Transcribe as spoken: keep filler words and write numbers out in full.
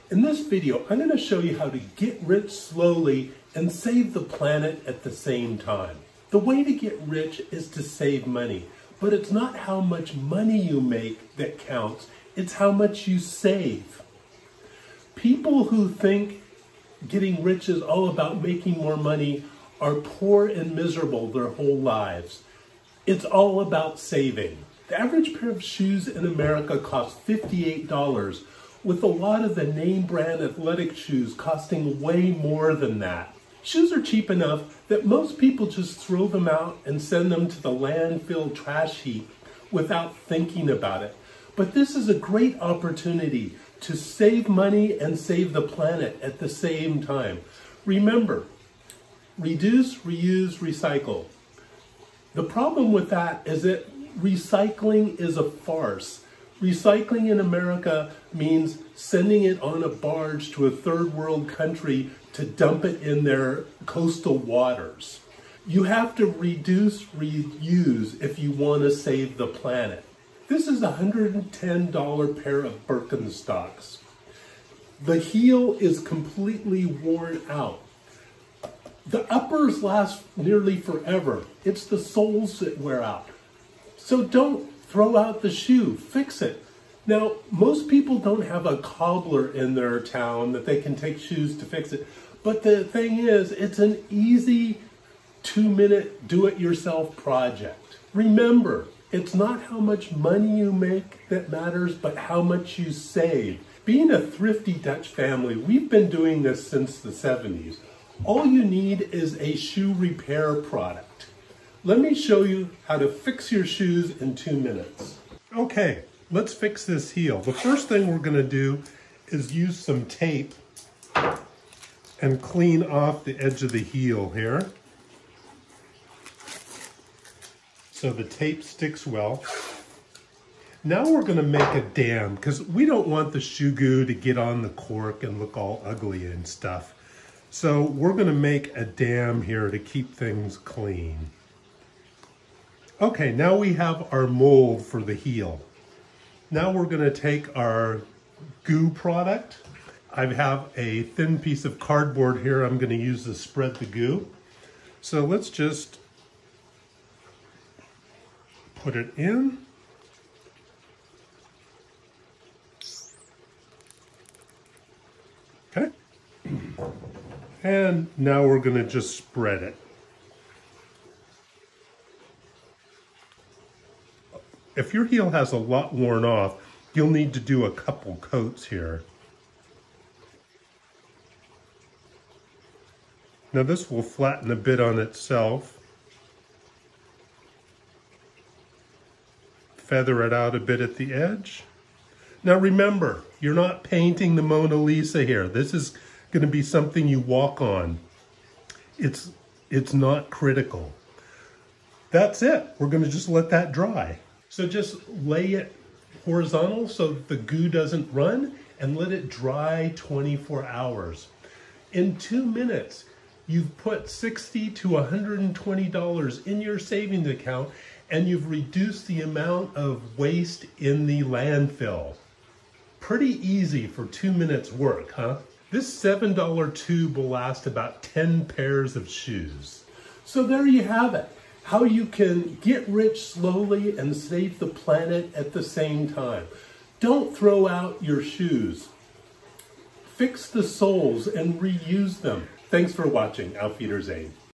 In this video, I'm going to show you how to get rich slowly and save the planet at the same time. The way to get rich is to save money, but it's not how much money you make that counts, it's how much you save. People who think getting rich is all about making more money are poor and miserable their whole lives. It's all about saving. The average pair of shoes in America costs fifty-eight dollars, with a lot of the name brand athletic shoes costing way more than that. Shoes are cheap enough that most people just throw them out and send them to the landfill trash heap without thinking about it. But this is a great opportunity to save money and save the planet at the same time. Remember, reduce, reuse, recycle. The problem with that is that recycling is a farce. Recycling in America means sending it on a barge to a third world country to dump it in their coastal waters. You have to reduce, reuse if you want to save the planet. This is a one hundred ten dollar pair of Birkenstocks. The heel is completely worn out. The uppers last nearly forever. It's the soles that wear out. So don't throw out the shoe, fix it. Now, most people don't have a cobbler in their town that they can take shoes to fix it. But the thing is, it's an easy two minute do-it-yourself project. Remember, it's not how much money you make that matters, but how much you save. Being a thrifty Dutch family, we've been doing this since the seventies. All you need is a shoe repair product. Let me show you how to fix your shoes in two minutes. Okay, let's fix this heel. The first thing we're gonna do is use some tape and clean off the edge of the heel here, so the tape sticks well. Now we're gonna make a dam, because we don't want the shoe goo to get on the cork and look all ugly and stuff. So we're gonna make a dam here to keep things clean. Okay, now we have our mold for the heel. Now we're gonna take our goo product. I have a thin piece of cardboard here I'm gonna use to spread the goo. So let's just put it in. Okay. And now we're gonna just spread it. If your heel has a lot worn off, you'll need to do a couple coats here. Now this will flatten a bit on itself. Feather it out a bit at the edge. Now remember, you're not painting the Mona Lisa here. This is going to be something you walk on. It's, it's not critical. That's it. We're going to just let that dry. So just lay it horizontal so the goo doesn't run and let it dry twenty-four hours. In two minutes, you've put sixty to one hundred twenty dollars in your savings account and you've reduced the amount of waste in the landfill. Pretty easy for two minutes work, huh? This seven dollar tube will last about ten pairs of shoes. So there you have it. How you can get rich slowly and save the planet at the same time. Don't throw out your shoes. Fix the soles and reuse them. Thanks for watching. Auf Wiedersehen.